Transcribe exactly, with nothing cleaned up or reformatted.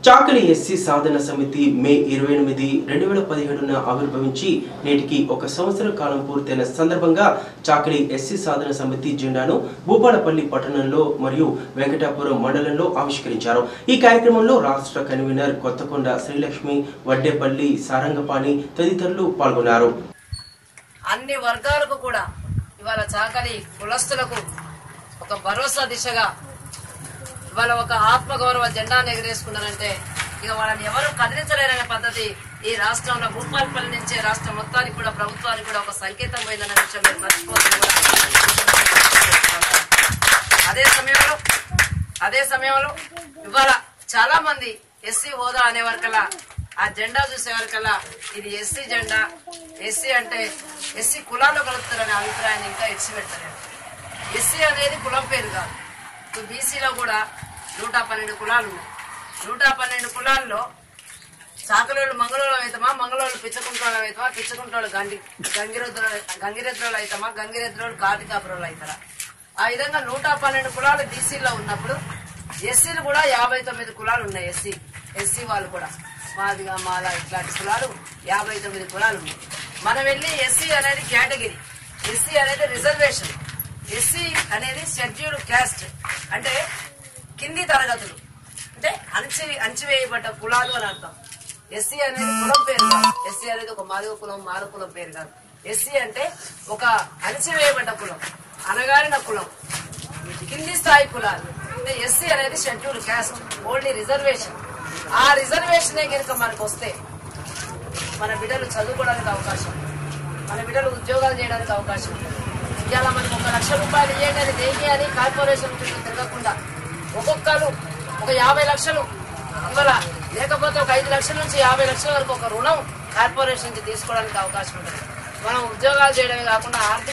chakali SC సాధన సమితి మే ఇరవై ఎనిమిది రెండు వేల పదిహేడున ఆవిర్భవించి నేటికి ఒక సంవత్సర కాలం పూర్తయిన సందర్భంగా chakali ఎస్సీ సాధన సమితి జెండాను భూపాలపల్లి పట్టణంలో మరియు వెంకటాపురం మండలంలో ఆవిష్కరించారు। ఈ కార్యక్రమంలో రాష్ట్ర కన్వీనర్ కొత్తకొండ శ్రీలక్ష్మి, వడ్డేపల్లి సారంగపాణి తదితరులు పాల్గొన్నారు। అన్ని వర్గాలకు కూడా ఇవాళ chakali కులస్తులకు ఒక భరోసా దిశగా వాళ్ళ ఒక ఆత్మగౌరవ జెండాను ఎగరేసుకున్నారంటే ఇక వాళ్ళని ఎవరు కదిలించలేరనే పద్ధతి ఈ రాష్ట్రంలో భూపాలపల్లి నుంచే రాష్ట్రం మొత్తానికి కూడా ప్రభుత్వానికి కూడా ఒక సంకేతం పోయిందన్న విషయం మీరు మర్చిపోతుంది। అదే సమయంలో అదే సమయంలో ఇవాళ చాలా మంది ఎస్సీ హోదా అనే వరకల్లా ఆ జెండా చూసే వరకల్లా ఇది ఎస్సీ జెండా, ఎస్సీ అంటే ఎస్సీ కులాల్లో కలుపుతారనే అభిప్రాయాన్ని ఇంకా ఎస్సీ పెడతారు। ఎస్సీ అనేది కులం పేరు కాదు। బీసీలో కూడా నూట పన్నెండు కులాలు ఉన్నాయి। నూట పన్నెండు కులాల్లో చాకలోళ్ళు మంగళోళ్ళు అవుతామా, మంగళోళ్ళు పిచ్చకుంట్రోళ్ళు అవుతామా, పిచ్చకుంట్రోళ్ళు గంగి గంగిరెద్దులు గంగిరెద్దులు అవుతామా, గంగిరెద్దులు కార్తీకాపురోళ్ళు అవుతారా? ఆ విధంగా నూట పన్నెండు కులాలు బీసీలో ఉన్నప్పుడు ఎస్సీలు కూడా యాభై తొమ్మిది కులాలు ఉన్నాయి। ఎస్సీ ఎస్సీ వాళ్ళు కూడా మాదిగా మాల ఇట్లాంటి కులాలు యాభై తొమ్మిది కులాలు ఉన్నాయి। మనం వెళ్ళి ఎస్సీ అనేది కేటగిరీ, ఎస్సీ అనేది రిజర్వేషన్, ఎస్సీ అనేది షెడ్యూల్డ్ క్యాస్ట్ అంటే కింది తరగతులు, అంటే అణచి అణచివేయబడ్డ కులాలు అని అర్థం। ఎస్సీ అనేది కులం పేరు కాదు, ఎస్సీ అనేది ఒక మాదిగ కులం మారు కులం పేరు కాదు। ఎస్సీ అంటే ఒక అణచివేయబడ్డ కులం, అనగారిన కులం, కింది స్థాయి కులాలు। అంటే ఎస్సీ అనేది షెడ్యూల్డ్ క్యాస్ట్, ఓన్లీ రిజర్వేషన్। ఆ రిజర్వేషనే కనుక మనకు వస్తే మన బిడ్డలు చదువుకోవడానికి అవకాశం, మన బిడ్డలు ఉద్యోగాలు చేయడానికి అవకాశం ఉంటుంది। ఇవాళ మనకు ఒక లక్ష రూపాయలు ఇవ్వండి దేని అని కార్పొరేషన్ తిరగకుండా ఒక్కొక్కరు ఒక యాభై లక్షలు ఇవాళ లేకపోతే ఒక ఐదు లక్షల నుంచి యాభై లక్షల వరకు ఒక రుణం కార్పొరేషన్ నుంచి తీసుకోవడానికి అవకాశం ఉంటుంది। మనం ఉద్యోగాలు చేయడమే కాకుండా ఆర్థిక